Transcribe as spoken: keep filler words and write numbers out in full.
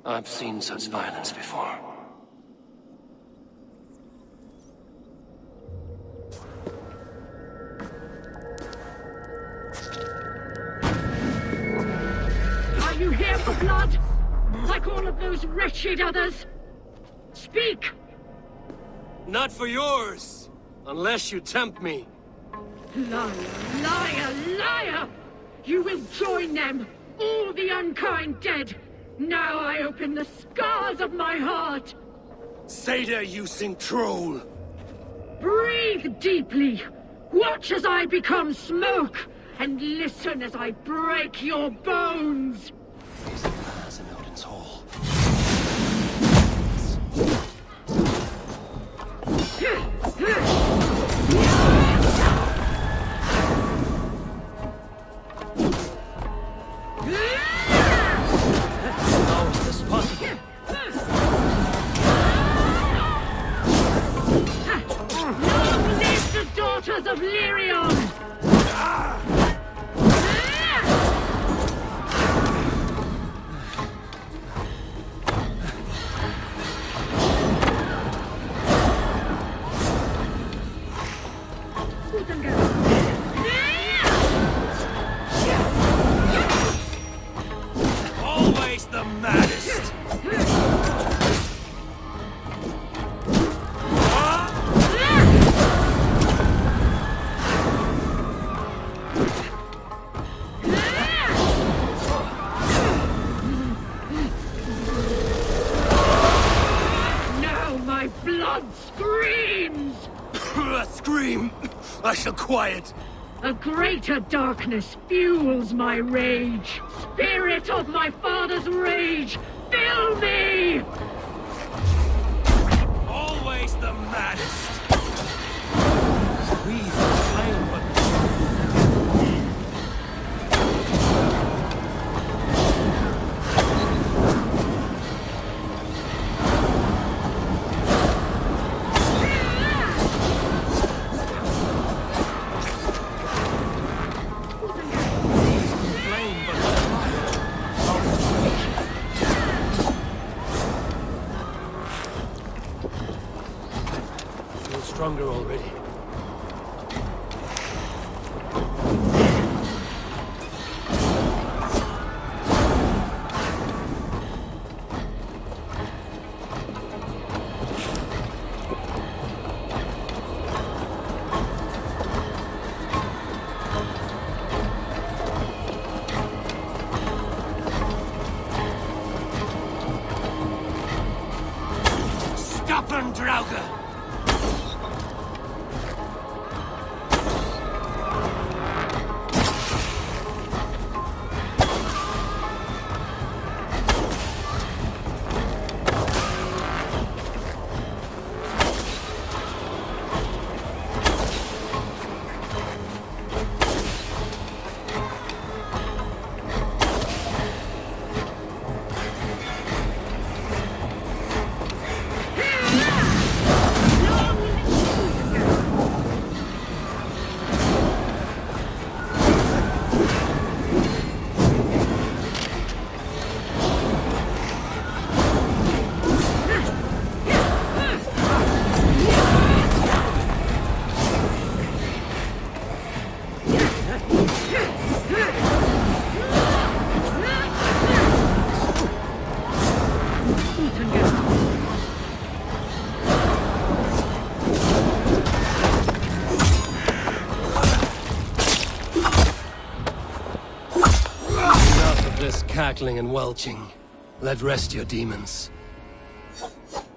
I've seen such violence before. Are you here for blood? Like all of those wretched others? Speak! Not for yours, unless you tempt me. Liar, liar, liar! You will join them, all the unkind dead! Now I open the scars of my heart! Seda, you sing troll! Breathe deeply! Watch as I become smoke! And listen as I break your bones! Raise the glass in Odin's hall. How is this possible? Long live the daughters of Lyrion! Always the maddest! Now my blood screams! Scream! I shall quiet. A greater darkness fuels my rage. Spirit of my father's rage, fill me! Always the maddest! Breathe the flame, but... Stronger already. Stubborn Draugr! Enough of this cackling and welching. Let rest your demons.